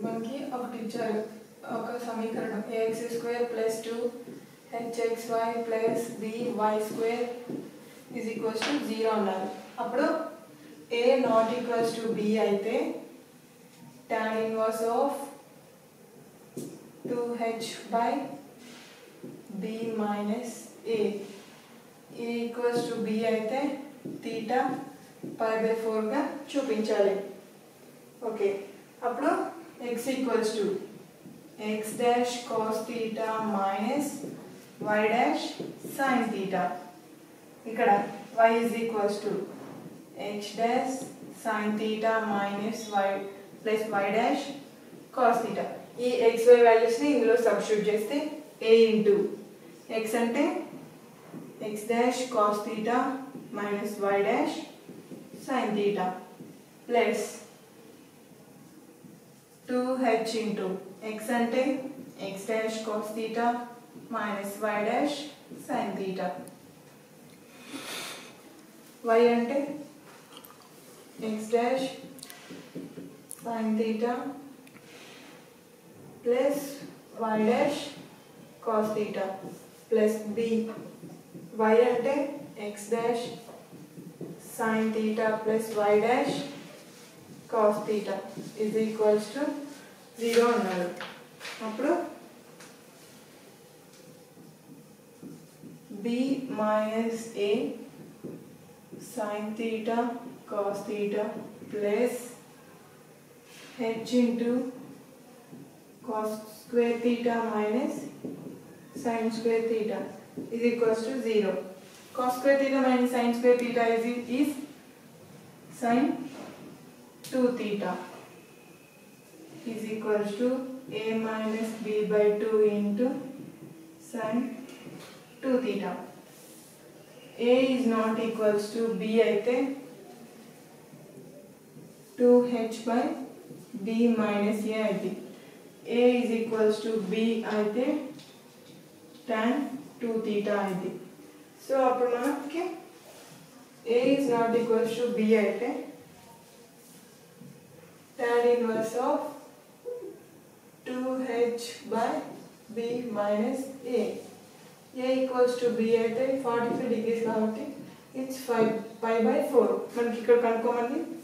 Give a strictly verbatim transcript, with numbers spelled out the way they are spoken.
మనకి ఒకటి ఇచ్చారు ఒక సమీకరణం ax square plus two hxy plus by square is equals to zero అన్నారు. అప్పుడు a not equals to b అయితే tan inverse of two h by b minus a a equals to b అయితే theta pi by ఫోర్గా చూపించాలి. Okay, అప్పుడు x equals to x dash cos theta minus y dash sine theta. ఇక్కడ y is equals to x dash sine theta minus y plus y dash cos theta. ఈ xy వాల్యూస్ని ఇందులో substitute చేస్తే a into x అంటే x dash cos theta minus y dash sine theta plus two h into x అంటే x dash cos theta minus y dash sine theta, y అంటే x dash sine theta plus y dash cos theta plus b, y అంటే x dash sine theta plus y dash cos theta is equals to zero అన్నారు. అప్పుడు b minus a sine theta cos theta plus h into cos square theta minus sine square theta is equals to zero. Cos square theta minus sin square theta is, is sin two theta is equals to a minus b by two into sin two theta. A is not equals to b అయితే two h by b minus a అయితే a is equals to b అయితే tan two theta అయితే. So అప్పుడు మనకి a is not equals to b అయితే tan inverse of two h by b minus a. a equals to b అయితే forty-five degrees కాబట్టి it's five pi by four. మనకి ఇక్కడ కనుక్కోమంది